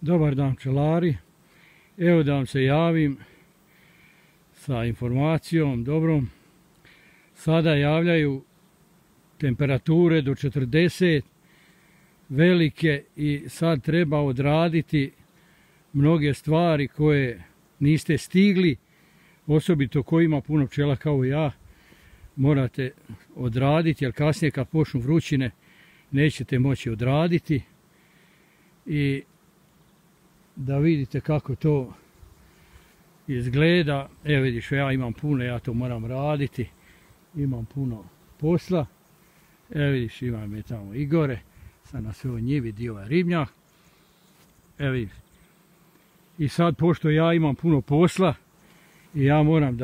Dobar dan pčelari, evo da vam se javim sa informacijom dobrom. Sada javljaju temperature do 40 velike i sad treba odraditi mnoge stvari koje niste stigli, osobito ko ima puno pčela kao ja, morate odraditi, jer kasnije kad počnu vrućine nećete moći odraditi. I da vidite kako to izgleda. Evo vidiš, ja imam puno, ja to moram raditi, imam puno posla. Evo vidiš, imam je tamo i gore, sad na svojoj njivi dio ovaj ribnjak. Evo vidiš. I sad, pošto ja imam puno posla i ja moram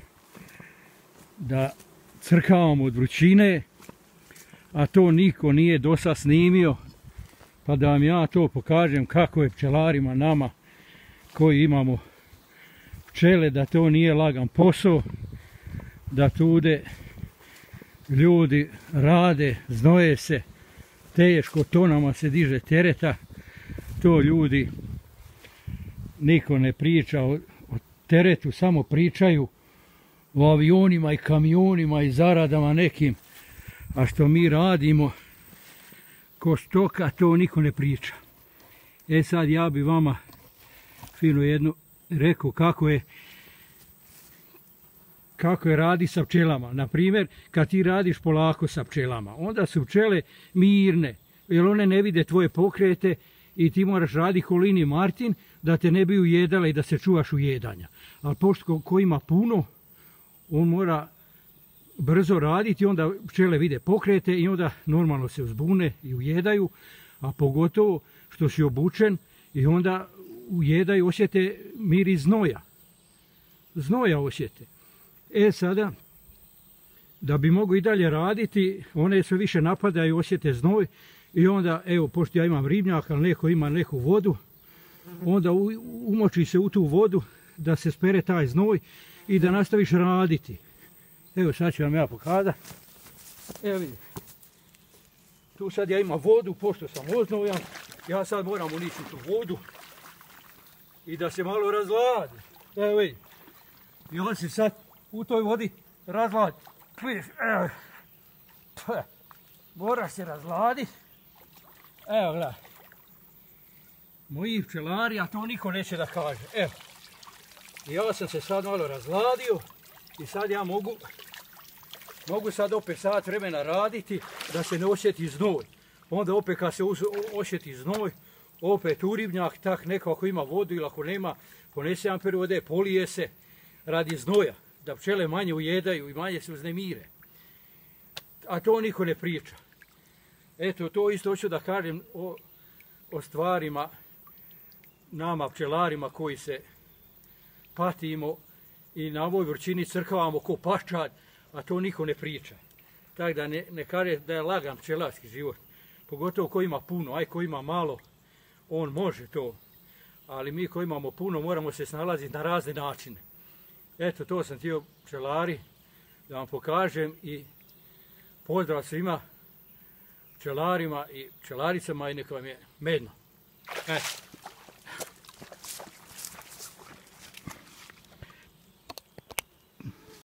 da crkavam od vrućine, a to niko nije do sad snimio, pa da vam ja to pokažem kako je pčelarima nama koji imamo pčele, da to nije lagan posao, da tude ljudi rade, znoje se, teško, tonama se diže tereta, to ljudi niko ne priča o teretu, samo pričaju o avionima i kamionima i zaradama nekim, a što mi radimo ko stoka, to niko ne priča. E sad ja bi vama fino jednu rekao kako je radi sa pčelama. Naprimjer, kad ti radiš polako sa pčelama, onda su pčele mirne, jer one ne vide tvoje pokrete i ti moraš raditi ko Lini Martin da te ne bi ujedale i da se čuvaš ujedanja. Ali pošto ko ima puno, on mora brzo raditi, onda pčele vide pokrete i onda normalno se uzbune i ujedaju, a pogotovo što si obučen i onda ujedaju, osjete miris znoja. Znoja osjete. E sada, da bi mogu i dalje raditi, one sve više napadaju, osjete znoj i onda, evo, pošto ja imam ribnjak, ali neko ima neku vodu, onda umoči se u tu vodu da se spere taj znoj i da nastaviš raditi. Evo sad ću vam ja pokazati. Evo vidite. Tu sad ja imam vodu, pošto sam oznojan, ja sad moram unići tu vodu i da se malo razladi. Evo vidite. I on se sad u toj vodi razladi. Vidiš, evo. Mora se razladiti. Evo gledaj. Moji pčelari, a to niko neće da kaže. Evo. Ja sam se sad malo razladio i sad ja mogu sad opet sat vremena raditi da se ne osjeti znoj. Onda opet kad se osjeti znoj, opet u ribnjak, tak neko ako ima vodu ili ako nema, ponese amper vode, polije se radi znoja, da pčele manje ujedaju i manje se uznemire. A to niko ne priča. Eto, to isto hoću da kažem o stvarima nama pčelarima koji se patimo i na ovoj vrućini crkavamo ko paščad, a to niko ne priča. Tako da ne kaže da je lagan pčelarski život. Pogotovo ko ima puno, aj ko ima malo, on može to. Ali mi ko imamo puno moramo se snalaziti na razne načine. Eto, to sam htio pčelari da vam pokažem i pozdrav svima pčelarima i pčelaricama i neka vam je medno. Eto.